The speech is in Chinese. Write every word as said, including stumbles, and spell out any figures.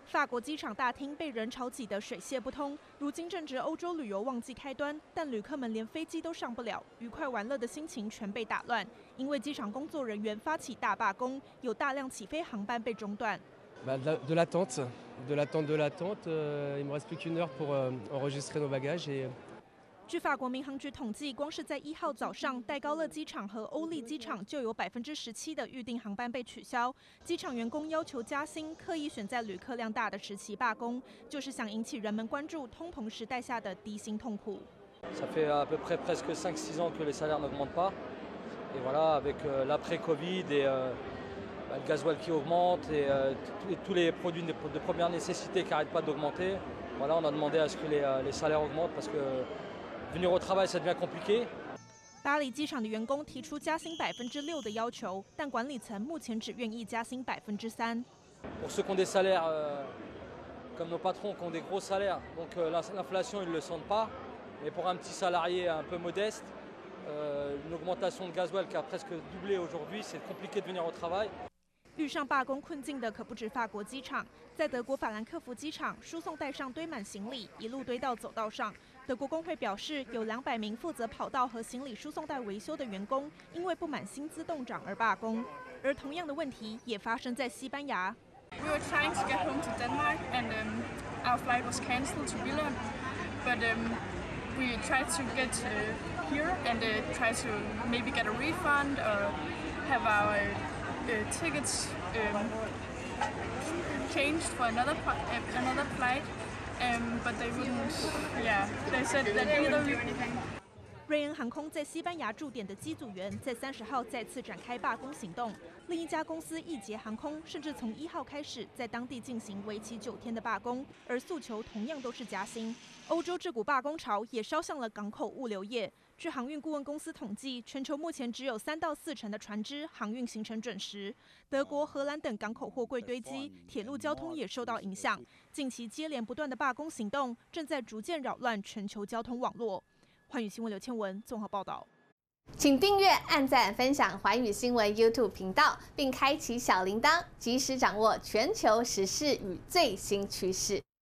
法国机场大厅被人潮挤得水泄不通。如今正值欧洲旅游旺季开端，但旅客们连飞机都上不了，愉快玩乐的心情全被打乱。因为机场工作人员发起大罢工，有大量起飞航班被中断。 Bah, de, de l'attente, de l'attente, de l'attente. Euh, il me reste plus qu'une heure pour euh, enregistrer nos bagages et. 据法国民航局统计，光是在一号早上，戴高乐机场和欧丽机场就有百分之十七的预定航班被取消。机场员工要求加薪，刻意选在旅客量大的时期罢工，就是想引起人们关注通膨时代下的低薪痛苦。 Ça fait à peu près presque cinq six ans que les salaires n'augmentent pas. Et voilà, avec euh, l'après-Covid et euh, le gasoil qui augmente et, euh, et tous les produits de première nécessité qui n'arrêtent pas d'augmenter, voilà, on a demandé à ce que les, les salaires augmentent parce que venir au travail ça devient compliqué. 巴黎机场的员工提出加薪百分之六的要求，但管理层目前只愿意加薪百分之三。 Pour ceux qui ont des salaires euh, comme nos patrons qui ont des gros salaires, donc euh, l'inflation ils ne le sentent pas, mais pour un petit salarié un peu modeste, euh, une augmentation de gasoil qui a presque doublé aujourd'hui, c'est compliqué de venir au travail. 遇上罢工困境的可不止法国机场，在德国法兰克福机场，输送带上堆满行李，一路堆到走道上。德国工会表示，有两百名负责跑道和行李输送带维修的员工，因为不满薪资冻涨而罢工。而同样的问题也发生在西班牙。 We were trying to get home to Denmark, and um, our flight was cancelled to Billund, but um, we tried to get uh, here and uh, try to maybe get a refund or have our Uh, tickets um, changed for another uh, another flight, um, but they wouldn't. Yeah, they said that either. 瑞恩航空在西班牙驻点的机组员在三十号再次展开罢工行动。另一家公司易捷航空甚至从一号开始在当地进行为期九天的罢工，而诉求同样都是加薪。欧洲这股罢工潮也烧向了港口物流业。据航运顾问公司统计，全球目前只有三到四成的船只航运行程准时。德国、荷兰等港口货柜堆积，铁路交通也受到影响。近期接连不断的罢工行动，正在逐渐扰乱全球交通网络。寰宇新闻刘倩文综合报道， 请订阅、按赞、分享寰宇新闻 YouTube 频道，并开启小铃铛，及时掌握全球时事与最新趋势。